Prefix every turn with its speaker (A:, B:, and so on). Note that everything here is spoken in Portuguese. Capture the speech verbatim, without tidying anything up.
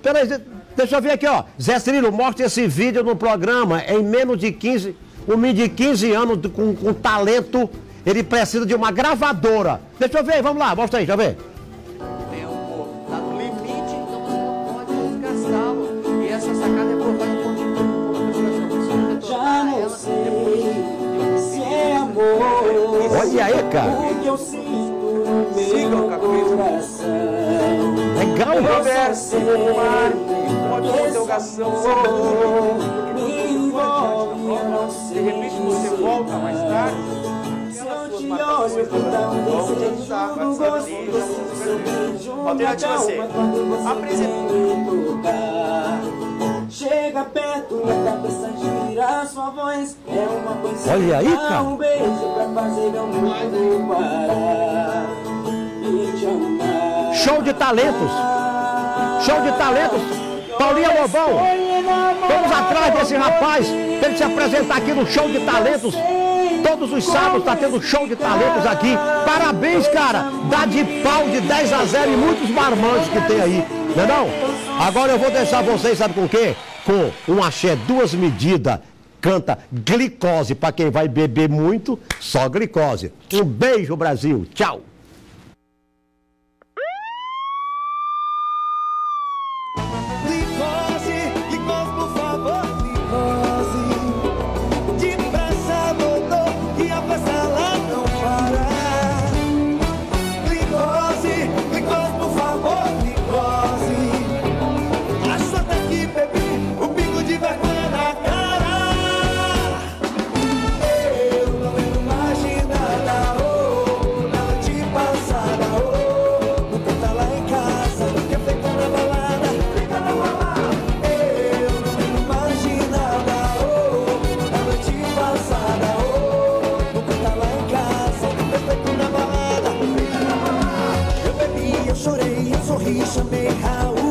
A: Peraí, deixa eu ver aqui, ó. Zé Cirilo, mostra esse vídeo no programa. Em menos de quinze, um menino de quinze anos com, com talento, ele precisa de uma gravadora. Deixa eu ver, vamos lá, mostra aí, deixa eu ver.
B: Tempo tá no limite, então você não pode desgastá-lo. E essa sacada é por vários pontos de coração.
C: Já não sei se é amor.
A: Olha aí, cara.
C: O que eu sinto no meu coração.
A: Legal, né?
B: Converse, pode ter interrogação,
C: me envolve, eu não sei.
B: de repente você volta mais tarde.
C: Se eu te olho, toda vez eu juro, gosto do seu beijo.
B: Alternativa C.
C: Apresenta. Chega perto, a cabeça gira, sua voz é uma coisa.
A: Olha aí, cara.
C: Um beijo pra fazer meu mundo parar e te amar.
A: Show de talentos. Show de talentos. Paulinha Lobão. Vamos atrás desse rapaz para ele se apresentar aqui no Show de Talentos. Todos os sábados está tendo show de talentos aqui. Parabéns, cara. Dá de pau de dez a zero e muitos marmanjos que tem aí. Não é não? Agora eu vou deixar vocês, sabe com o quê? Com um axé duas medidas. Canta Glicose para quem vai beber muito, só glicose. Um beijo, Brasil. Tchau.
C: Chorei, eu sorri, chamei Raul.